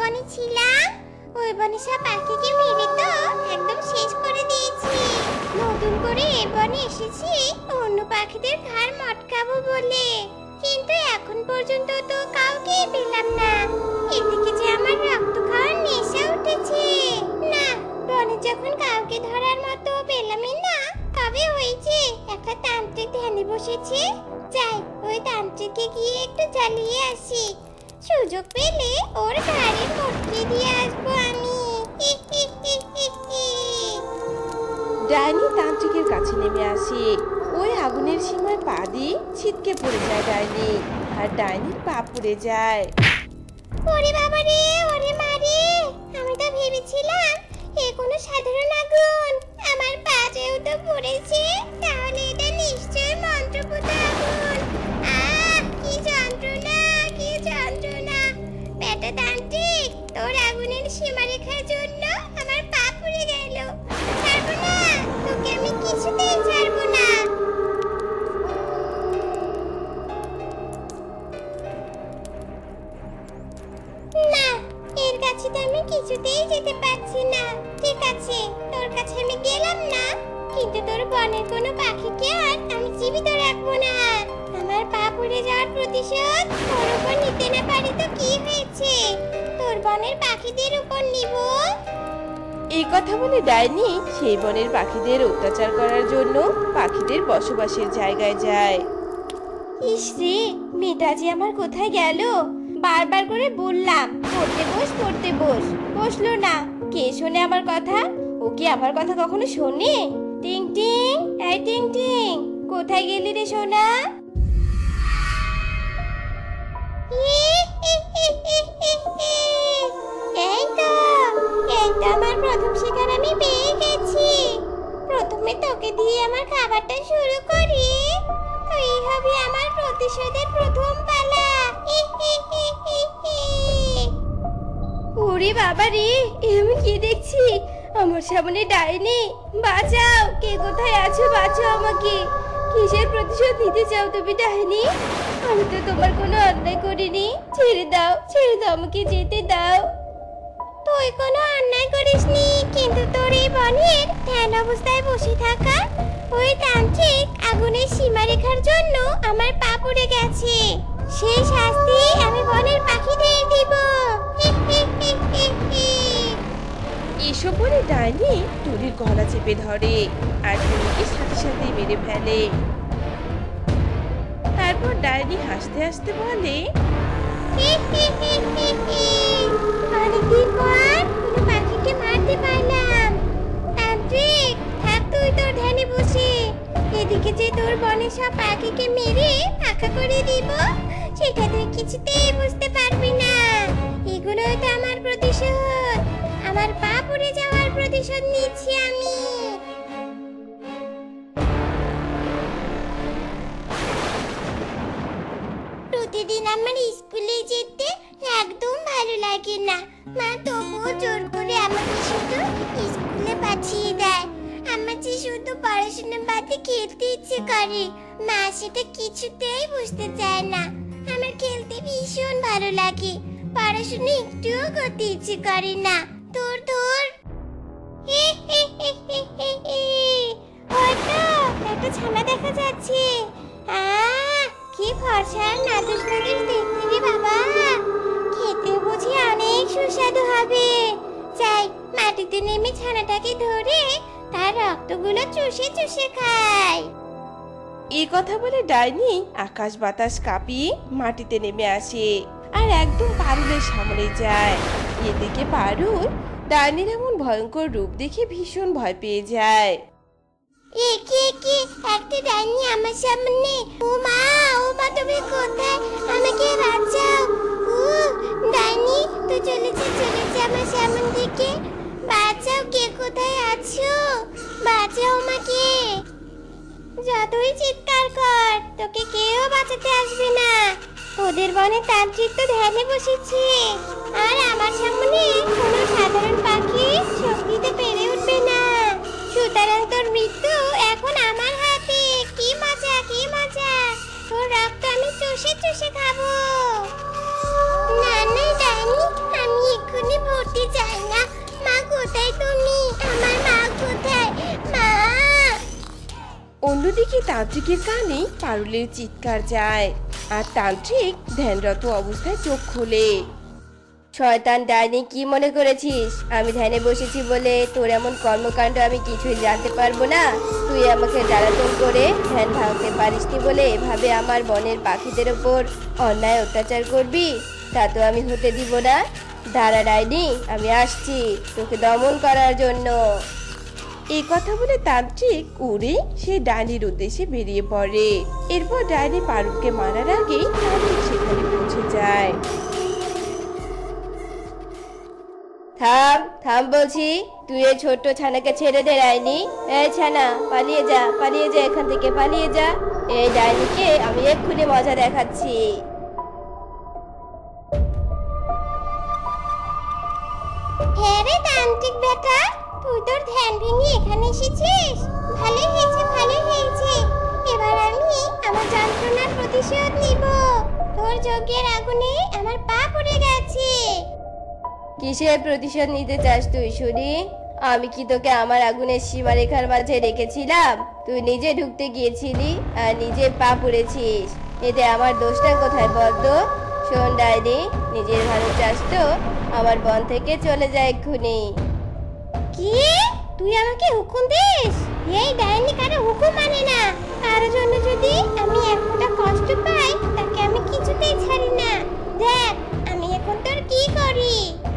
বনে ছিলাম ওই বনে সব পাখিকে মেরে তো একদম শেষ করে দিয়েছি। নতুন করে এই বনে এসেছি অন্য পাখিদের ঘাড় মটকাবো বলে, কিন্তু এখন পর্যন্ত তো কাউকে পেলাম না। এদিকে যে আমার রক্ত খাওয়ার নেশা উঠেছে। না, বনে যখন কাউকে ধরার মতো পেলামই না, তবে হয়েছে একটা তান্ত্রিক ধ্যানে বসেছে। যাই, ওই তান্ত্রিককে গিয়ে একটু জ্বালিয়ে আসি। সুযোগ পেলে ওর ঘাড়ে মটকে দিয়ে আসবো আমি। ডাইনি তান্ত্রিকের কাছে নেমে আসে। ওই আগুনের সীমায় পা দিয়ে ছিটকে পড়ে যায় ডাইনি, আর ডাইনির পা পুড়ে যায়। ওরে বাবা রে, ওরে মারে! আমি তো ভেবেছিলাম এ কোনো সাধারণ আগুন। আমার পা যেহেতু পুড়েছে, তাহলে এটা নিশ্চয়ই মন্ত্রপুত আগুন। আহ, কি যন্ত্রণা, কি যন্ত্রণা! বেটা তান্ত্রিক, তোর আগুনের সীমারেখার জন্য আমার পা পুড়ে গেল। ছাড়বো না, তোকে আমি কিছুতেই ছাড়বো না। না, এর কাছে তো আমি কিছুতেই যেতে পারছি না। ঠিক আছে, তোর কাছে আমি গেলাম না, কিন্তু তোর বনের কোনো পাখিকে আর আমি জীবিত রাখবো না। আমার পা পুড়ে যাওয়ার প্রতিশোধ তোর উপর নিতে না পারি তো কি হয়েছে, তোর বনের পাখিদের উপর নিব। এই কথা বলে ডাইনি সেই বনের পাখিদের অত্যাচার করার জন্য পাখিদের বসবাসের জায়গায় যায়। ইস রে, মেয়েটাজি আমার কোথায় গেল? বারবার করে বললাম পড়তে বস, পড়তে বস, বসলো না। কে শোনে আমার কথা? ও কি আমার কথা কখনো শোনে? টিং টিং, এই টিং টিং, কোথায় গেলি রে সোনা? এই তো আমার প্রথম শিকার আমি পেয়ে গেছি। প্রথমে তোকে দিয়ে আমার খাবারটা শুরু করি, এই হবে আমার প্রতিশোধের প্রথম পালা। ওরে বাবা রে, আমি কি দেখছি? আমার সামনে ডাইনি! বাঁচাও, কে কোথায় আছো? বাঁচাও আমাকে! কিসের প্রতিশোধ নিতে চাও তুমি ডাইনি? আমি তো তোমার কোনো অন্যায় করিনি। ছেড়ে দাও, ছেড়ে দাও, আমাকে যেতে দাও। তুই কোনো অন্যায় করিসনি, কিন্তু তোর এই বনের ধ্যান অবস্থায় বসে থাকা ওই তান্ত্রিক আগুনের সীমারেখার জন্য আমার পা পুড়ে গেছে। সেই শাস্তি আমি বনের পাখিদের দিব। এসব বলে ডাইনি টুনির গলা চেপে ধরে আর টুনিকে সাথে সাথে মেরে ফেলে। তারপর ডাইনি হাসতে হাসতে বলে, অনেকদিন পর কোনো পাখিকে মারতে পারলাম। তান্ত্রিক, থাক তুই তোর ধ্যানে বসে। এদিকে যে তোর বনের সব পাখিকে মেরে ফাঁকা করে দিব, সেটা তুই কিছুতেই বুঝতে পারবি না। এগুলোই তো আমার প্রতিশোধ। আমার পা পুড়ে যাওয়ার প্রতিশোধ নিচ্ছি আমি। প্রতিদিন আমার স্কুলে যেতে একদম ভালো লাগে না। মা তবুও জোর করে আমাকে শুধু স্কুলে পাঠিয়ে দেয়। আমার যে শুধু পড়াশোনা বাদে খেলতে ইচ্ছে করে, মা সেটা কিছুতেই বুঝতে চায় না। আমার খেলতে ভীষণ ভালো লাগে, পড়াশোনা একটুও করতে ইচ্ছে করে না। তোর তোর একটা ছানা দেখা যাচ্ছে। কি ফর্সা নাদুস নাদুস দেখতে রে বাবা! খেতে বুঝি অনেক সুস্বাদু হবে। যাই, মাটিতে নেমে ছানাটাকে ধরে তার রক্তগুলো চুষে চুষে খাই। এই কথা বলে ডাইনি আকাশ বাতাস কাঁপিয়ে মাটিতে নেমে আসে আর একদম পারুলের সামনে যায়। এদিকে পারুল ডাইনির এমন ভয়ঙ্কর রূপ দেখে ভীষণ ভয় পেয়ে যায়। একে একটা ডাইনি আমার সামনে! ও মা তুমি কোথায়? আমাকে বাঁচাও! ডাইনি তো চলেছে আমার সামনে থেকে। বাঁচাও, কে কোথায় আছো? বাঁচাও আমাকে! যতই চিৎকার কর, তোকে কেউ বাঁচাতে আসবে না। তোদের বনে তান্ত্রিক তো ধ্যানে বসেছে, আর আমার সামনে কোনো সাধারণ পাখি শক্তিতে পেরে উঠবে না। সুতরাং তোর মৃত্যু এখন আমার হাতে। কি মজা, কি মজা! তোর রক্ত আমি চুষে চুষে খাবো। না না ডাইনি, আমি এক্ষুনি কোথায় তুমি? আমার মা কোথায়? মা! অন্যদিকে তান্ত্রিকের কানে পারুলের চিৎকার যায়, আর তান্ত্রিক ধ্যানরত অবস্থায় চোখ খোলে। শয়তান ডাইনি, কি মনে করেছিস আমি ধ্যানে বসেছি বলে তোর এমন কর্মকাণ্ড আমি কিছুই জানতে পারবো না? তুই আমাকে জ্বালাতন করে ধ্যান ভাঙতে পারিসনি বলে এভাবে আমার বনের পাখিদের ওপর অন্যায় অত্যাচার করবি? তা তো আমি হতে দিব না। দাঁড়া ডাইনি, আমি আসছি তোকে দমন করার জন্য। এই কথা বলে তান্ত্রিক উড়ে সেই ডাইনির উদ্দেশ্যে বেরিয়ে পড়ে। এরপর ডাইনি পারুলকে মারার আগেই তান্ত্রিক সেখানে পৌঁছে যায়। থাম থাম বলছি, তুই এই ছোট্ট ছানাকে ছেড়ে দে ডাইনি। এই ছানা, পালিয়ে যা, পালিয়ে যা এখান থেকে, পালিয়ে যা। এই ডাইনিকে আমি এক্ষুনি মজা দেখাচ্ছি। হ্যাঁ রে তান্ত্রিক বেটা, তুই তোর ধ্যান ভেঙে এখানে এসেছিস। ভালোই হয়েছে, ভালোই হয়েছে। এবার আমি আমার যন্ত্রণার প্রতিশোধ নিব। তোর যজ্ঞের আগুনে আমার পা পুড়ে গেছে। কিসের প্রতিশোধ নিতে চাস তুই শুনি? আমি কি তোকে আমার আগুনের সীমারেখার মাঝে রেখেছিলাম? তুই নিজে ঢুকতে গিয়েছিলি আর নিজে পা পুড়েছিস। এতে আমার দোষটা কোথায় বলতো? শোন ডাইনি, নিজের ভালো চাস তো আমার বন থেকে চলে যায় এক্ষুনি। কি? তুই আমাকে হুকুম দিস? এই ডাইনি কারো হুকুম মানে না। কারোর জন্য যদি আমি এক ফোঁটা কষ্ট পাই, তাকে আমি কিছুতেই ছাড়ি না। দেখ আমি এখন তোর কি করি।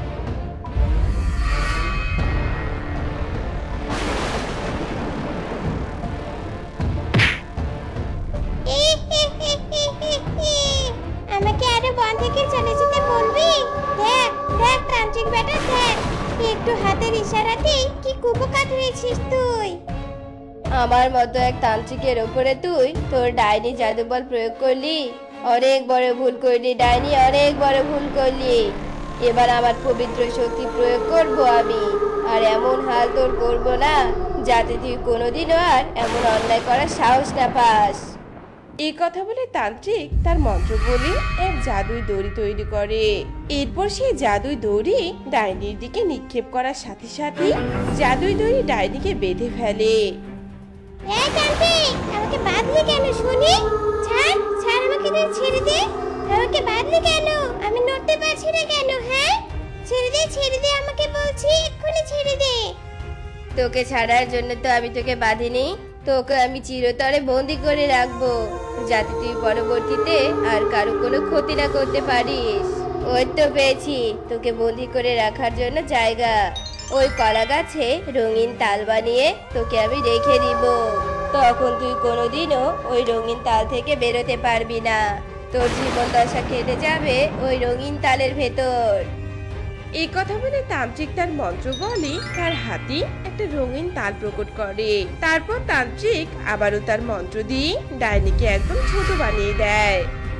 আমাকে আরো বন থেকে চলে যেতে বলবি? দেখ দেখ তান্ত্রিক বেটা, দেখ একটু হাতের ইশারাতেই কি কুপকাত হয়েছিস তুই। আমার মতো এক তান্ত্রিকের ওপরে তুই তোর ডাইনি জাদুবল প্রয়োগ করলি? অনেক বড় ভুল করলি ডাইনি, অনেক বড় ভুল করলি। এবার আমার পবিত্র শক্তি প্রয়োগ করব আমি, আর এমন হাল তোর করব না যাতে তুই কোনোদিনও আর এমন অন্যায় করার সাহস না পাস। এই কথা বলে তান্ত্রিক তার মন্ত্র বলে এক জাদুই দড়ি তৈরি করে। এরপর সেই জাদুই দড়ি ডাইনির দিকে নিক্ষেপ করার সাথে সাথে জাদুই দড়ি ডাইনিকে বেঁধে ফেলে। এই তান্ত্রিক, আমাকে বাঁধলি কেন শুনি? ছাড় ছাড়, আমাকে তুই ছেড়ে দে। আমাকে বাঁধলি কেন? আমি নড়তে পারছি না কেন? হ্যাঁ, ছেড়ে দে আমাকে বলছি, এক্ষুনি ছেড়ে দে। তোকে ছাড়ার জন্য তো আমি তোকে বাঁধিনি, তোকে আমি চিরতরে বন্দি করে রাখবো যাতে তুই পরবর্তীতে আর কারো কোনো ক্ষতি না করতে পারিস। ওই তো পেয়েছি তোকে বন্দি করে রাখার জন্য জায়গা। ওই কলা গাছে রঙিন তাল বানিয়ে তোকে আমি রেখে দিব। তখন তুই কোনোদিনও ওই রঙিন তাল থেকে বেরোতে পারবি না। তোর জীবন দশা কেটে যাবে ওই রঙিন তালের ভেতর। এই কথা বলে তান্ত্রিক তার মন্ত্র বলে তার হাতে একটা রঙিন তাল প্রকট করে। তারপর তান্ত্রিক আবারও তার মন্ত্র দিয়ে ডাইনিকে একদম ছোট বানিয়ে দেয়।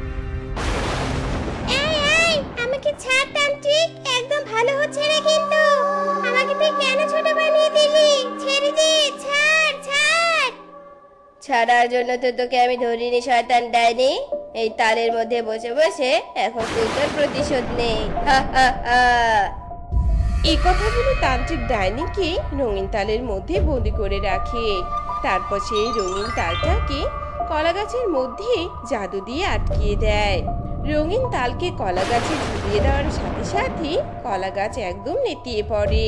এই আমাকে ছাড় তান্ত্রিক, একদম ভালো হচ্ছে না কিন্তু। আমাকে তুই কেন ছোট বানিয়ে দিলি? ছেড়ে দে, ছাড় ছাড়। ছাড়ার জন্য তো তোকে আমি ধরিনি শয়তান ডাইনি। এই তালের মধ্যে বসে বসে এখন তুই তোর প্রতিশোধ নে। এই কথা বলে তান্ত্রিক ডাইনিকে রঙিন তালের মধ্যে বন্দি করে রাখে। তারপর সেই রঙিন তালটাকে কলা গাছের মধ্যে জাদু দিয়ে আটকিয়ে দেয়। রঙিন তালকে কলা গাছে ঝুলিয়ে দেওয়ার সাথে সাথে কলা গাছ একদম নেতিয়ে পড়ে।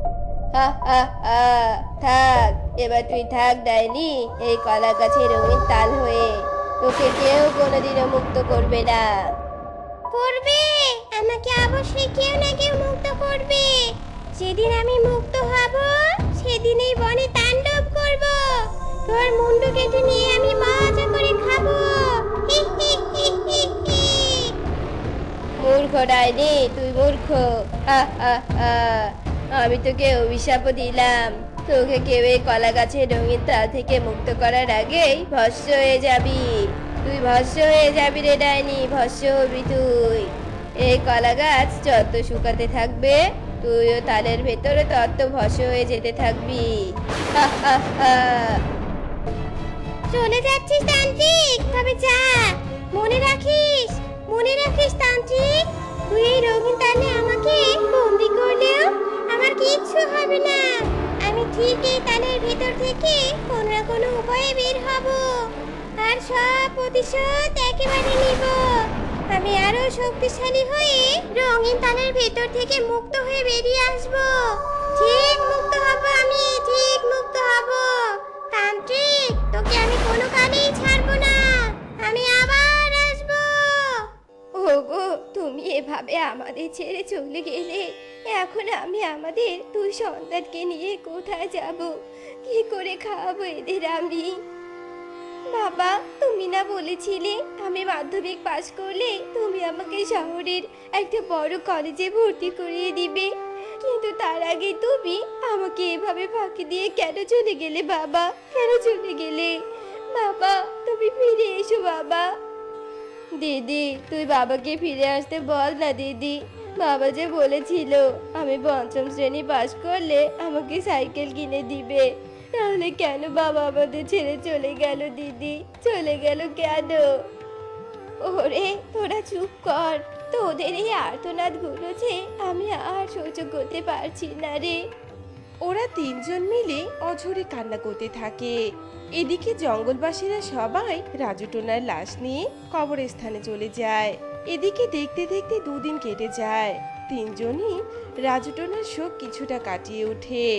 থাক, এবার তুই থাক ডাইনি এই কলা গাছে রঙিন তাল হয়ে। তোকে কেউ কোনোদিনও মুক্ত করবে না। করবে, আমাকে অবশ্যই কেউ না কেউ মুক্ত করবে। যেদিন আমি মুক্ত হব সেদিনই বনে তাণ্ডব করব। তোর মুন্ডু কেটে নিয়ে আমি মজা করে খাবো। মূর্খ ডাইনি, তুই মূর্খ। আমি তোকে অভিশাপও দিলাম, তোকে কেউ এই কলা গাছের রঙিন তাল থেকে মুক্ত করার আগেই ভস্ম হয়ে যাবি। তুই ভস্ম হয়ে যাবি রে ডাইনি, ভস্ম হবি তুই। এই কলা গাছ যত শুকাতে থাকবে তুইও তালের ভেতরে তত ভস্ম হয়ে যেতে থাকবি। চলে যাচ্ছিস তান্ত্রিক? তবে যা, মনে রাখিস তান্ত্রিক, তুই এই রঙিন তালে আমাকে বন্দি করলেও আমার কি কিচ্ছু হবে না। আমি ঠিক এই তালের ভিতর থেকে কোনো না কোনো উপায়ে বের হব, আর সব প্রতিশোধ একেবারে নিব। আমি আরো শক্তিশালী হয়ে রঙিন তালের ভেতর থেকে মুক্ত হয়ে বেরিয়ে আসব। ঠিক মুক্ত হব, আমি ঠিক মুক্ত হব। তান্ত্রিক, তোকে আমি কোনো কালেই ছাড়বো না। আমি আবার আসব। ওগো, তুমি এভাবে আমাদের ছেড়ে চলে গেলে এখন আমি আমাদের দুই সন্তানকে নিয়ে কোথায় যাব? কি করে খাওয়াবো এদের আমি? বাবা, তুমি না বলেছিলে আমি মাধ্যমিক পাশ করলে তুমি আমাকে শহরের একটা বড় কলেজে ভর্তি করিয়ে দিবে, কিন্তু তার আগে তুমি আমাকে এভাবে ফাঁকি দিয়ে কেন চলে গেলে বাবা? কেন চলে গেলে? বাবা, তুমি ফিরে এসো বাবা। দিদি, তুই বাবাকে ফিরে আসতে বল না দিদি। বাবা যে বলেছিল আমি পঞ্চম শ্রেণী পাশ করলে আমাকে সাইকেল কিনে দিবে, তাহলে কেন বাবা আমাদের ছেড়ে চলে গেল দিদি? চলে গেল কেন? ওরে তোরা চুপ কর, তোদের এই আর্তনাদ গুলো যে আমি আর সহ্য করতে পারছি না রে। ওরা তিনজন মিলে অঝরে কান্না করতে থাকে। এদিকে জঙ্গলবাসীরা সবাই রাজু টোনার লাশ নিয়ে কবরস্থানে চলে যায়। এদিকে দেখতে দেখতে দুদিন কেটে যায়। তিনজনই রাজু টোনার শোক কিছুটা কাটিয়ে ওঠে।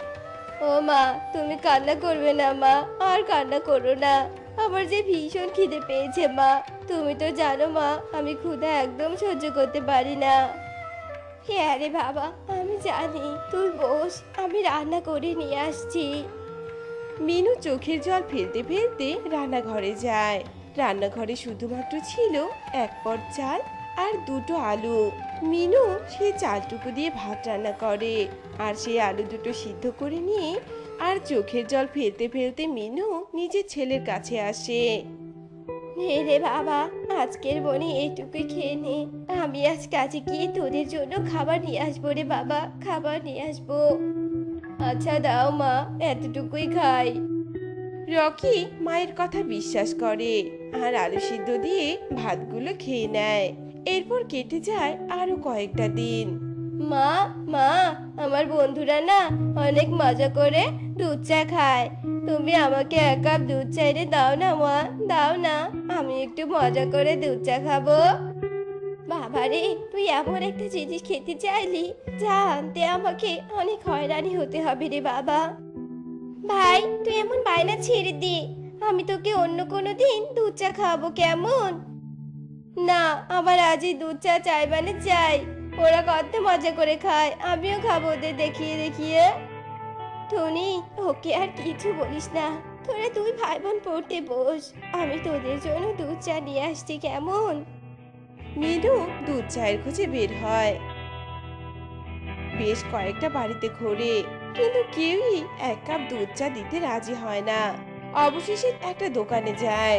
ও মা, তুমি কান্না করবে না মা, আর কান্না করো না। আমার যে ভীষণ খিদে পেয়েছে মা, তুমি তো জানো মা আমি ক্ষুধা একদম সহ্য করতে পারি না। হ্যাঁ রে বাবা, আমি জানি, তুই বস, আমি রান্না করে নিয়ে আসছি। মিনু চোখের জল ফেলতে ফেলতে রান্নাঘরে যায়। রান্নাঘরে শুধুমাত্র ছিল এক পট চাল আর দুটো আলু। মিনু সেই চালটুকু দিয়ে ভাত রান্না করে, আর সেই আলু দুটো সিদ্ধ করে নিয়ে আর চোখের জল ফেলতে ফেলতে মিনু নিজের ছেলের কাছে আসে। নে রে বাবা, আজকের বনে এটুকুই খেয়ে নে। আমি আজ কাজে গিয়ে তোদের জন্য খাবার নিয়ে আসবো রে বাবা, খাবার নিয়ে আসবো। আচ্ছা দাও মা, এতটুকুই খাই। রকি মায়ের কথা বিশ্বাস করে আর আলু সিদ্ধ দিয়ে ভাতগুলো খেয়ে নেয়। এরপর কেটে যায় আরো কয়েকটা দিন। মা মা, আমার বন্ধুরা না অনেক মজা করে দুধ চা খায়, তুমি আমাকে এক কাপ দুধ চা এনে দাও না মা, দাও না, আমি একটু মজা করে দুধ চা খাবো। বাবারে, তুই এমন একটা জিনিস খেতে চাইলি যা আনতে আমাকে অনেক হয়রানি হতে হবে রে বাবা। ভাই, তুই এমন বায়না ছেড়ে দে, আমি তোকে অন্য কোনো দিন দুধ চা খাওয়াবো, কেমন? না, আমার আজই দুধ চা চাই মানে চাই। ওরা কত মজা করে খায়, আমিও খাবো ওদের দেখিয়ে দেখিয়ে। টনি, ওকে আর কিছু বলিস না, তোরা তুই ভাই বোন পড়তে বস, আমি তোদের জন্য দুধ চা নিয়ে আসছি, কেমন? মিনু দুধ চায়ের খোঁজে বের হয়। বেশ কয়েকটা বাড়িতে ঘোরে, কিন্তু কেউই এক কাপ দুধ চা দিতে রাজি হয় না। অবশেষে একটা দোকানে যায়।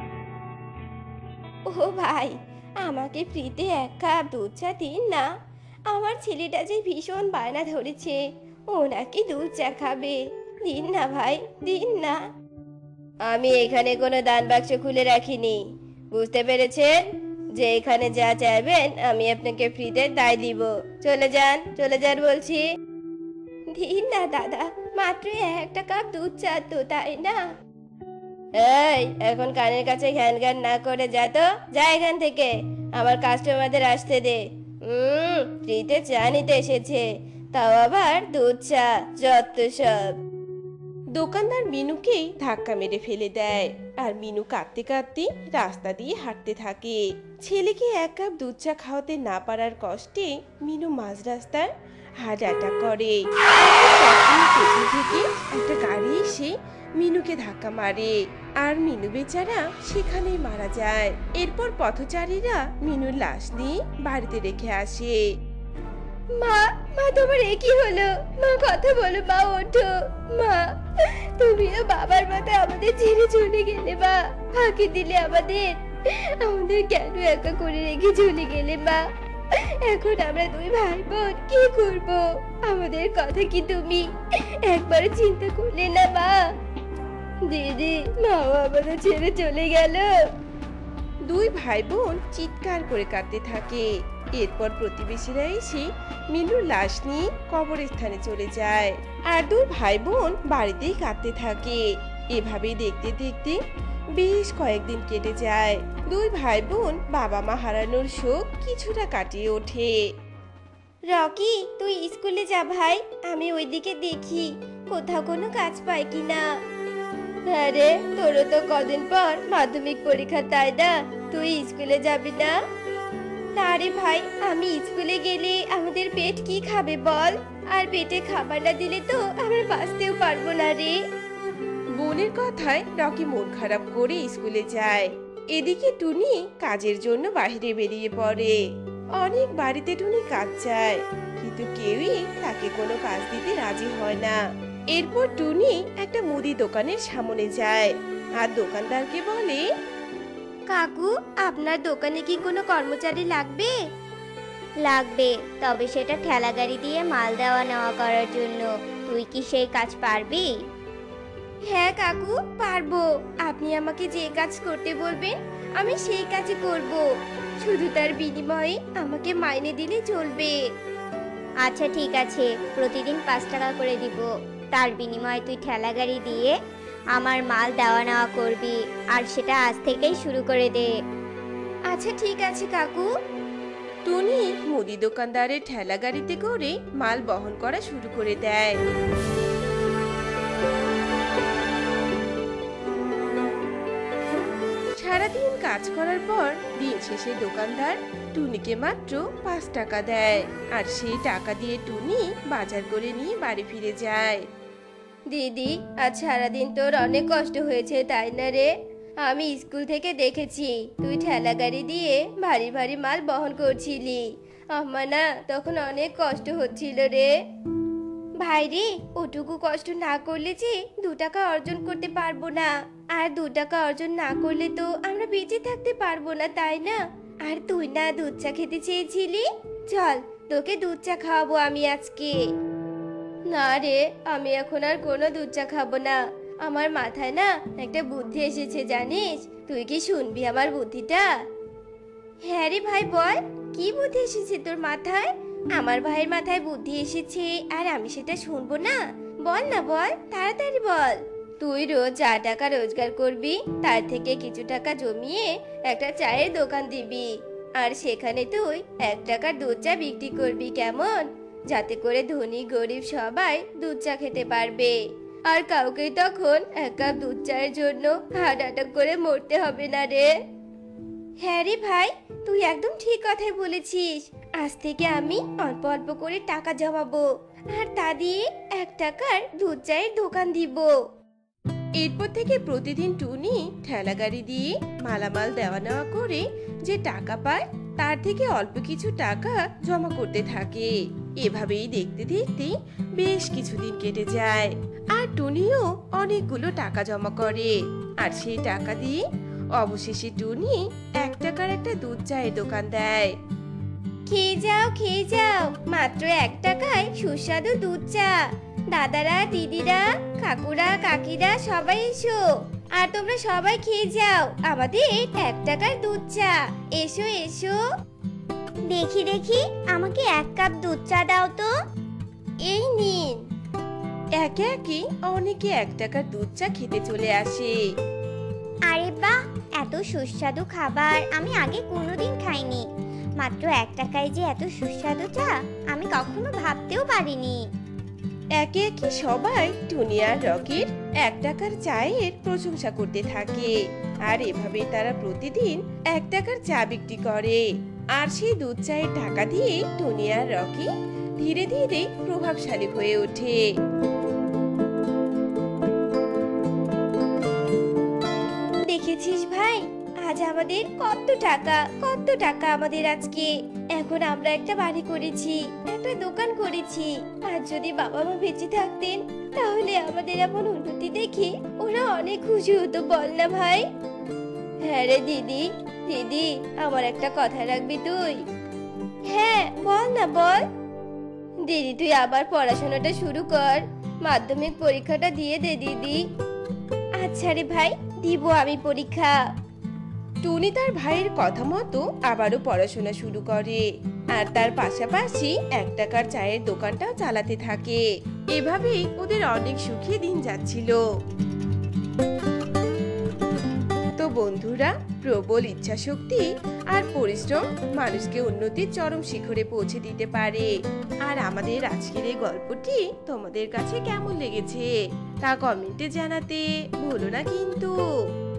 ও ভাই, আমাকে ফ্রিতে এক কাপ দুধ চা দিন না, আমার ছেলেটা যে ভীষণ বায়না ধরেছে, ও নাকি দুধ চা খাবে, দিন না ভাই, দিন না। আমি এখানে কোনো দান বাক্স খুলে রাখিনি, বুঝতে পেরেছেন? যে এখানে যা চাইবেন আমি আপনাকে ফ্রিতে তাই দিব। চলে যান, চলে যান বলছি। দিন না দাদা, মাত্র একটা কাপ দুধ চা তো, তাই না? এই, এখন কানের কাছে ঘ্যান ঘ্যান না করে যা তো, যা এখান থেকে, আমার কাস্টমারদের আসতে দে। ফ্রিতে চা নিতে এসেছে, তাও আবার দুধ চা, যত সব। দোকানদার মিনুকে ধাক্কা মেরে ফেলে দেয়, আর মিনু কাঁদতে কাঁদতে রাস্তা দিয়ে হাঁটতে থাকে। ছেলেকে এক কাপ দুধ চা খাওয়াতে না পারার কষ্টে মিনু মাঝ রাস্তার হার্ট অ্যাটাক করে। পেছন থেকে একটা গাড়ি এসে মিনুকে ধাক্কা মারে, আর মিনু বেচারা সেখানেই মারা যায়। এরপর পথচারীরা মিনুর লাশ নিয়ে বাড়িতে রেখে আসে। মা, মা, তোমার এ কি হলো? মা, কথা বলো মা, ওঠো মা, তুমিও বাবার মতো আমাদের ছেড়ে চলে গেলে মা, ফাঁকি দিলে আমাদের কেন একা করে রেখে চলে গেলে মা? এখন আমরা দুই ভাই বোন কি করব? আমাদের কথা কি তুমি একবার চিন্তা করলে না মা? দিদি, মাও আমাদের ছেড়ে চলে গেল। দুই ভাই বোন চিৎকার করে কাঁদতে থাকে। এরপর প্রতিবেশীরা এসে মিনুর লাশ নিয়ে কবরস্থানে চলে যায়। আর দুই ভাই বোন বাড়িতেই কাঁদতে থাকে। এভাবেই দেখতে দেখতে বেশ কয়েকদিন কেটে যায়। দুই ভাই বোন বাবা মা হারানোর শোক কিছুটা কাটিয়ে ওঠে। রকি, তুই স্কুলে যা ভাই, আমি ওইদিকে দেখি কোথাও কোনো কাজ পাই কিনা। হ্যাঁ রে, তোরও তো কদিন পর মাধ্যমিক পরীক্ষা, তাই না? তুই স্কুলে যাবি না? না রে ভাই, আমি স্কুলে গেলে আমাদের পেট কি খাবে বল? আর পেটে খাবার না দিলে তো আমরা বাঁচতেও পারবো না রে। বোনের কথায় রকি মন খারাপ করে স্কুলে যায়। এদিকে টুনি কাজের জন্য বাইরে বেরিয়ে পড়ে। অনেক বাড়িতে টুনি কাজ চায়, কিন্তু কেউই তাকে কোনো কাজ দিতে রাজি হয় না। এরপর টুনি একটা মুদি দোকানের সামনে যায় আর দোকানদারকে বলে, কাকু, আপনার দোকানে কি কোনো কর্মচারী লাগবে? লাগবে, তবে সেটা ঠেলা গাড়ি দিয়ে মাল দেওয়া নেওয়া করার জন্য। তুই কি সেই কাজ পারবি? হ্যাঁ কাকু, পারবো। আপনি আমাকে যে কাজ করতে বলবেন আমি সেই কাজই করব। শুধু তার বিনিময়ে আমাকে মাইনে দিলে চলবে। আচ্ছা ঠিক আছে, প্রতিদিন 5 টাকা করে দিব। তার বিনিময়ে তুই ঠেলা গাড়ি দিয়ে আমার মাল দেওয়া নেওয়া করবি, আর সেটা আজ থেকেই শুরু করে দে। আচ্ছা ঠিক আছে কাকু। টুনি মুদি দোকানদারের ঠেলা গাড়িতে করে মাল বহন করা শুরু করে দেয়। সারাদিন কাজ করার পর দিন শেষে দোকানদার টুনিকে মাত্র 5 টাকা দেয়, আর সেই টাকা দিয়ে টুনি বাজার করে নিয়ে বাড়ি ফিরে যায়। দিদি, আজ সারাদিন তোর অনেক কষ্ট হয়েছে, তাই না রে? আমি স্কুল থেকে দেখেছি তুই ঠেলা গাড়ি দিয়ে ভারী ভারী মাল বহন করছিলি। আমার না তখন অনেক কষ্ট হচ্ছিল রে। ভাই রে, ওটুকু কষ্ট না করলে যে 2 টাকা অর্জন করতে পারবো না। আর 2 টাকা অর্জন না করলে তো আমরা বেঁচে থাকতে পারবো না, তাই না? আর তুই না দুধ চা খেতে চেয়েছিলি? চল, তোকে দুধ চা খাওয়াবো আমি আজকে। না রে, আমি এখন আর কোনো দুধ চা খাবো না। আমার মাথায় না একটা বুদ্ধি এসেছে, জানিস? তুই কি শুনবি আমার বুদ্ধিটা? হ্যাঁ রে ভাই, বল, কি বুদ্ধি এসেছে তোর মাথায়? আমার ভাইয়ের মাথায় বুদ্ধি এসেছে আর আমি সেটা শুনবো না? বল না, বল, তাড়াতাড়ি বল। তুই রোজ যা টাকা রোজগার করবি তার থেকে কিছু টাকা জমিয়ে একটা চায়ের দোকান দিবি, আর সেখানে তুই 1 টাকার দুধ চা বিক্রি করবি, কেমন? যাতে করে ধনী গরিব সবাই দুধ চা খেতে পারবে, আর কাউকে তখন 1 কাপ দুধ চায়ের জন্য হার্ট অ্যাটাক করে মরতে হবে না রে। হ্যাঁ রে ভাই, তুই একদম ঠিক কথাই বলেছিস। আজ থেকে আমি অল্প অল্প করে টাকা জমাবো, আর তা দিয়ে 1 টাকার দুধ চায়ের দোকান দিব। এরপর থেকে প্রতিদিন টুনি ঠেলা গাড়ি দিয়ে মালামাল দেওয়া নেওয়া করে যে টাকা পায় তার থেকে অল্প কিছু টাকা জমা করতে থাকে। এভাবেই দেখতে দেখতে বেশ কিছুদিন কেটে যায়, আর টুনিও অনেকগুলো টাকা জমা করে। আর সেই টাকা দিয়ে অবশেষে টুনি 1 টাকার একটা দুধ চায়ের দোকান দেয়। খেয়ে যাও, খেয়ে যাও, মাত্র 1 টাকায় সুস্বাদু দুধ চা। দাদারা, দিদিরা, কাকুরা, কাকিরা সবাই এসো, আর তোমরা সবাই খেয়ে যাও আমাদের 1 টাকার দুধ চা। এসো এসো। দেখি দেখি, আমাকে 1 কাপ দুধ চা দাও তো। এই নিন। একে একে অনেকে 1 টাকার দুধ চা খেতে চলে আসে। আরে বাহ, এত সুস্বাদু খাবার আমি আগে কোনোদিন খাইনি। মাত্র 1 টাকায় যে এত সুস্বাদু চা আমি কখনো ভাবতেও পারিনি। একে একে সবাই টুনি আর রকির 1 টাকার চায়ের প্রশংসা করতে থাকে, আর এভাবে তারা প্রতিদিন 1 টাকার চা বিক্রি করে। আর সেই দুধ চায়ের টাকা দিয়ে টুনি আর রকি ধীরে ধীরে প্রভাবশালী হয়ে ওঠে। দেখেছিস ভাই, আজ আমাদের কত টাকা আমাদের আজকে। এখন আমরা একটা বাড়ি করেছি, একটা দোকান করেছি। আর যদি বাবা মা বেঁচে থাকতেন তাহলে আমাদের এমন উন্নতি দেখে ওরা অনেক খুশি হতো, বল না ভাই? হ্যাঁ রে দিদি, দিদি, আমার একটা কথা রাখবি তুই? হ্যাঁ বল না, বল। দিদি, তুই আবার পড়াশোনাটা শুরু কর, মাধ্যমিক পরীক্ষাটা দিয়ে দে দিদি। আচ্ছা রে ভাই, দিব আমি পরীক্ষা। টুনি তার ভাইয়ের কথা মতো আবারও পড়াশোনা শুরু করে আর তার পাশাপাশি 1 টাকার চায়ের দোকানটাও চালাতে থাকে। এভাবেই ওদের অনেক সুখী দিন যাচ্ছিল। তো বন্ধুরা, প্রবল ইচ্ছাশক্তি আর পরিশ্রম মানুষকে উন্নতির চরম শিখরে পৌঁছে দিতে পারে। আর আমাদের আজকের এই গল্পটি তোমাদের কাছে কেমন লেগেছে তা কমেন্টে জানাতে ভুলো না কিন্তু।